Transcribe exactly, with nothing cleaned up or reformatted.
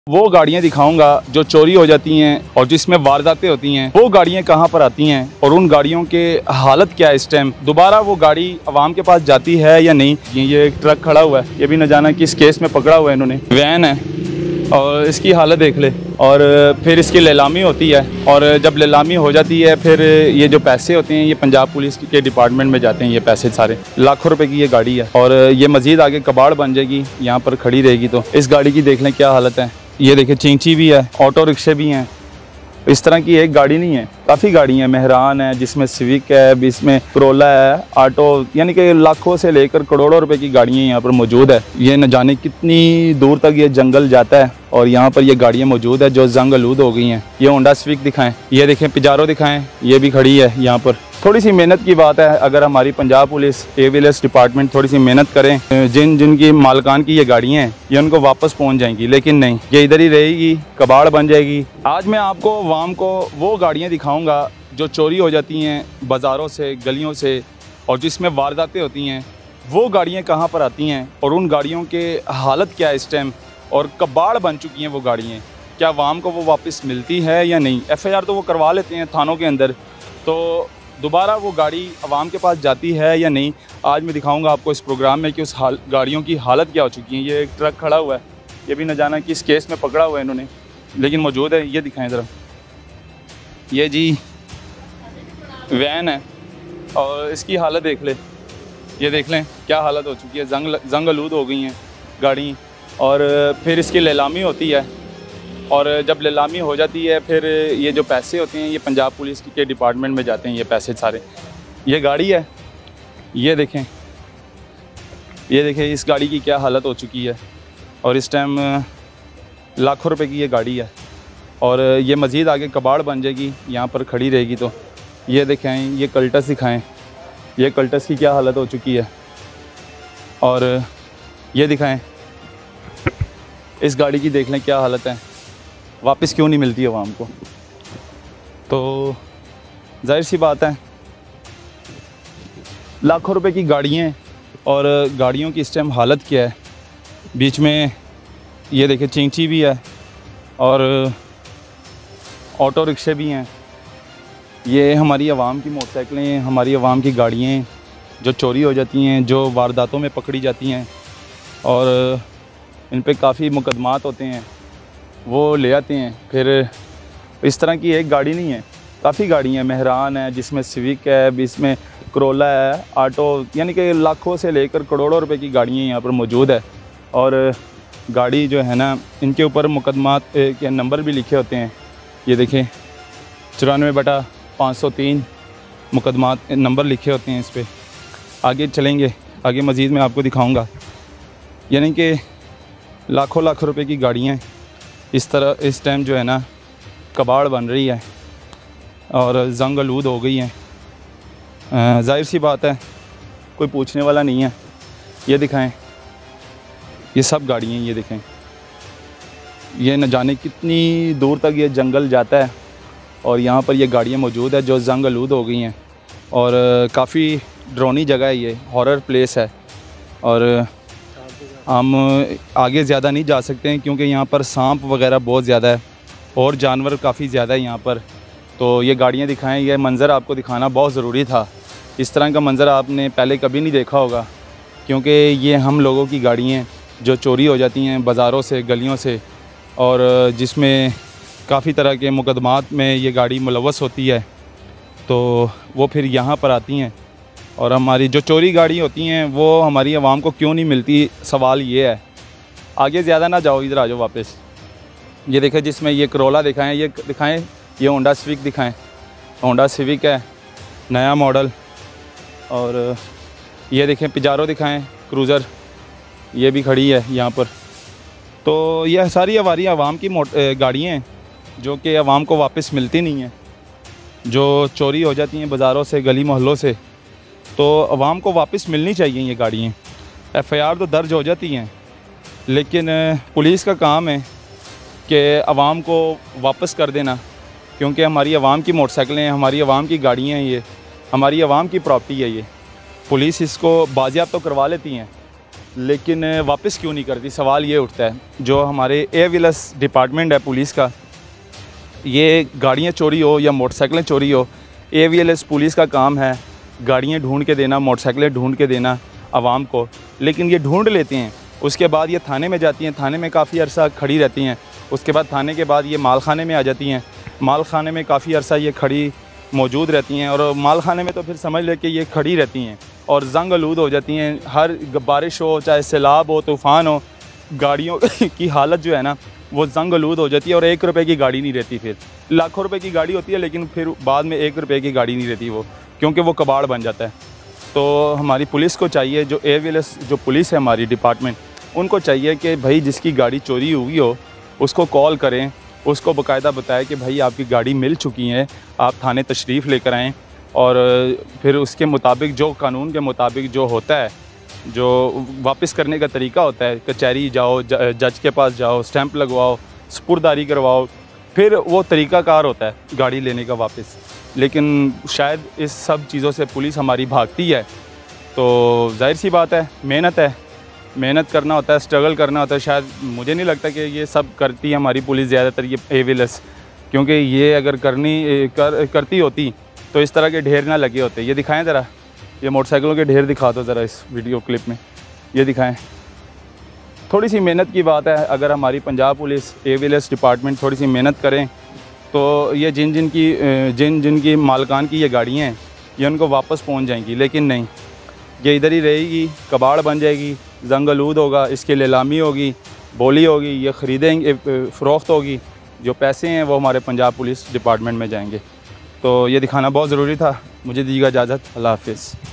वो गाड़ियाँ दिखाऊंगा जो चोरी हो जाती हैं और जिसमें वारदातें होती हैं। वो गाड़ियाँ कहाँ पर आती हैं और उन गाड़ियों के हालत क्या है इस टाइम, दोबारा वो गाड़ी आवाम के पास जाती है या नहीं। ये एक ट्रक खड़ा हुआ है, ये भी न जाना किस केस में पकड़ा हुआ है इन्होंने। वैन है और इसकी हालत देख ले। और फिर इसकी नीलामी होती है और जब नीलामी हो जाती है फिर ये जो पैसे होते हैं ये पंजाब पुलिस के डिपार्टमेंट में जाते हैं। ये पैसे सारे लाखों रुपए की ये गाड़ी है और ये मज़ीद आगे कबाड़ बन जाएगी, यहाँ पर खड़ी रहेगी। तो इस गाड़ी की देख लें क्या हालत है। ये देखिए चींची भी है, ऑटो रिक्शे भी हैं। इस तरह की एक गाड़ी नहीं है, काफ़ी गाड़ी हैं। मेहरान है जिसमें सिविक है, इसमें करोला है, ऑटो, यानी कि लाखों से लेकर करोड़ों रुपए की गाड़ियाँ यहाँ पर मौजूद है। ये न जाने कितनी दूर तक ये जंगल जाता है और यहाँ पर ये गाड़ियाँ मौजूद है जो जंग आलूद हो गई हैं। ये होंडा सिविक दिखाएं, ये देखें पिजारो दिखाएं, ये भी खड़ी है यहाँ पर। थोड़ी सी मेहनत की बात है, अगर हमारी पंजाब पुलिस एविलेंस डिपार्टमेंट थोड़ी सी मेहनत करें, जिन जिनकी मालकान की ये गाड़ियाँ हैं ये उनको वापस पहुँच जाएंगी, लेकिन नहीं, ये इधर ही रहेगी, कबाड़ बन जाएगी। आज मैं आपको अवाम को वो गाड़ियाँ दिखाऊँगा जो चोरी हो जाती हैं बाज़ारों से, गलियों से, और जिसमें वारदातें होती हैं। वो गाड़ियाँ कहाँ पर आती हैं और उन गाड़ियों के हालत क्या है इस टाइम, और कबाड़ बन चुकी हैं वो गाड़ियाँ। क्या अवाम को वो वापस मिलती है या नहीं। एफ़ आई आर तो वो करवा लेते हैं थानों के अंदर, तो दोबारा वो गाड़ी आवाम के पास जाती है या नहीं। आज मैं दिखाऊंगा आपको इस प्रोग्राम में कि उस हाल गाड़ियों की हालत क्या हो चुकी है। ये एक ट्रक खड़ा हुआ है, ये भी न जाना किस केस में पकड़ा हुआ है इन्होंने, लेकिन मौजूद है। ये दिखाएं ज़रा, ये जी वैन है और इसकी हालत देख ले, ये देख लें क्या हालत हो चुकी है। जंग जंग आलूद हो गई हैं गाड़ी। और फिर इसकी नीलामी होती है और जब नीलामी हो जाती है फिर ये जो पैसे होते हैं ये पंजाब पुलिस के डिपार्टमेंट में जाते हैं। ये पैसे सारे, ये गाड़ी है, ये देखें, ये देखें इस गाड़ी की क्या हालत हो चुकी है। और इस टाइम लाखों रुपए की ये गाड़ी है और ये मज़ीद आगे कबाड़ बन जाएगी, यहाँ पर खड़ी रहेगी। तो ये देखें, ये कल्टस दिखाएं, ये कल्टस की क्या हालत हो चुकी है। और ये दिखाएं इस गाड़ी की, देख लें क्या हालत है, वापस क्यों नहीं मिलती आवाम को। तो जाहिर सी बात है, लाखों रुपए की गाड़ियाँ और गाड़ियों की इस टाइम हालत क्या है। बीच में ये देखिए चींची भी है और ऑटो रिक्शे भी हैं। ये हमारी आवाम की मोटरसाइकिलें, हमारी आवाम की गाड़ियाँ जो चोरी हो जाती हैं, जो वारदातों में पकड़ी जाती हैं और इन पे काफ़ी मुकदमात होते हैं, वो ले आते हैं। फिर इस तरह की एक गाड़ी नहीं है, काफ़ी गाड़ी हैं। मेहरान है जिसमें सिविक है, इसमें करोला है, ऑटो, यानी कि लाखों से लेकर करोड़ों रुपए की गाड़ियाँ यहाँ पर मौजूद है। और गाड़ी जो है ना, इनके ऊपर मुकदमात के नंबर भी लिखे होते हैं। ये देखें चौरानवे बटा पाँच सौ तीन मुकदमात नंबर लिखे होते हैं इस पर। आगे चलेंगे, आगे मज़ीद मैं आपको दिखाऊँगा। यानी कि लाखों लाखों रुपए की गाड़ियाँ इस तरह इस टाइम जो है ना कबाड़ बन रही है और जंग आलूद हो गई हैं। जाहिर सी बात है, कोई पूछने वाला नहीं है। ये दिखाएं, ये सब गाड़ियाँ, ये देखें, ये न जाने कितनी दूर तक ये जंगल जाता है और यहाँ पर ये गाड़ियाँ मौजूद है जो जंग आलूद हो गई हैं। और काफ़ी डरावनी जगह है, ये हॉरर प्लेस है। और हम आगे ज़्यादा नहीं जा सकते हैं क्योंकि यहाँ पर सांप वगैरह बहुत ज़्यादा है और जानवर काफ़ी ज़्यादा है यहाँ पर। तो ये गाड़ियाँ दिखाएं, ये मंज़र आपको दिखाना बहुत ज़रूरी था। इस तरह का मंज़र आपने पहले कभी नहीं देखा होगा, क्योंकि ये हम लोगों की गाड़ियाँ जो चोरी हो जाती हैं बाज़ारों से, गलियों से, और जिसमें काफ़ी तरह के मुकदमात में ये गाड़ी मुलव्वस होती है। तो वो फिर यहाँ पर आती हैं और हमारी जो चोरी गाड़ी होती हैं वो हमारी आवाम को क्यों नहीं मिलती, सवाल ये है। आगे ज़्यादा ना जाओ, इधर आ जाओ वापस। ये देखें जिसमें ये करोला दिखाएं, ये दिखाएं, ये होंडा सिविक दिखाएं। होंडा सिविक है, नया मॉडल। और ये देखें पिजारो दिखाएं, क्रूज़र, ये भी खड़ी है यहाँ पर। तो यह सारी हमारी आवाम की गाड़ियाँ हैं जो कि आवाम को वापस मिलती नहीं हैं, जो चोरी हो जाती हैं बाज़ारों से, गली मोहल्लों से। तो आवाम को वापस मिलनी चाहिए ये गाड़ियाँ। एफ़ आई आर तो दर्ज हो जाती हैं, लेकिन पुलिस का काम है कि आवाम को वापस कर देना, क्योंकि हमारी आवाम की मोटरसाइकिलें हैं, हमारी आवाम की गाड़ियाँ हैं, ये हमारी आवाम की प्रॉपर्टी है। ये पुलिस इसको बाजियाब तो करवा लेती हैं, लेकिन वापस क्यों नहीं करती, सवाल ये उठता है। जो हमारे एविलस डिपार्टमेंट है पुलिस का, ये गाड़ियाँ चोरी हो या मोटरसाइकिलें चोरी हो, एविलस पुलिस का काम है गाड़ियाँ ढूंढ के देना, मोटरसाइकिलें ढूंढ के देना आवाम को। लेकिन ये ढूंढ लेते हैं, उसके बाद ये थाने में जाती हैं, थाने में काफ़ी अरसा खड़ी रहती हैं। उसके बाद थाने के बाद ये माल खाने में आ जाती हैं, माल खाने में काफ़ी अरसा ये खड़ी मौजूद रहती हैं। और माल खाने में तो फिर समझ ले कि ये खड़ी रहती हैं और जंग आलूद हो जाती हैं। हर बारिश हो, चाहे सैलाब हो, तूफ़ान हो, गाड़ियों की हालत जो है ना वो जंग आलूद हो जाती है। और एक रुपए की गाड़ी नहीं रहती, फिर लाखों रुपए की गाड़ी होती है लेकिन फिर बाद में एक रुपए की गाड़ी नहीं रहती वो, क्योंकि वो कबाड़ बन जाता है। तो हमारी पुलिस को चाहिए, जो एविलस जो पुलिस है हमारी डिपार्टमेंट, उनको चाहिए कि भाई जिसकी गाड़ी चोरी हुई हो उसको कॉल करें, उसको बाकायदा बताएं कि भाई आपकी गाड़ी मिल चुकी है, आप थाने तशरीफ़ लेकर आएँ। और फिर उसके मुताबिक जो कानून के मुताबिक जो होता है, जो वापस करने का तरीका होता है, कचहरी जाओ, जज के पास जाओ, स्टैंप लगवाओ, सपुर्दारी करवाओ, फिर वो तरीक़ाकार होता है गाड़ी लेने का वापस। लेकिन शायद इस सब चीज़ों से पुलिस हमारी भागती है। तो जाहिर सी बात है, मेहनत है, मेहनत करना होता है, स्ट्रगल करना होता है। शायद मुझे नहीं लगता कि ये सब करती है हमारी पुलिस ज़्यादातर, ये एविलस, क्योंकि ये अगर करनी कर, करती होती तो इस तरह के ढेर ना लगे होते। ये दिखाएं ज़रा, ये मोटरसाइकिलों के ढेर दिखा दो ज़रा इस वीडियो क्लिप में, ये दिखाएं। थोड़ी सी मेहनत की बात है, अगर हमारी पंजाब पुलिस एविलस डिपार्टमेंट थोड़ी सी मेहनत करें तो ये जिन जिन की जिन जिन की मालकान की ये गाड़ियाँ हैं ये उनको वापस पहुंच जाएंगी। लेकिन नहीं, ये इधर ही रहेगी, कबाड़ बन जाएगी, जंग आलूद होगा, इसकी नीलामी होगी, बोली होगी, ये ख़रीदेंगे, फ़रोख्त होगी, जो पैसे हैं वो हमारे पंजाब पुलिस डिपार्टमेंट में जाएंगे। तो ये दिखाना बहुत ज़रूरी था। मुझे दीजिएगा इजाज़त, अल्लाह हाफ़िज़।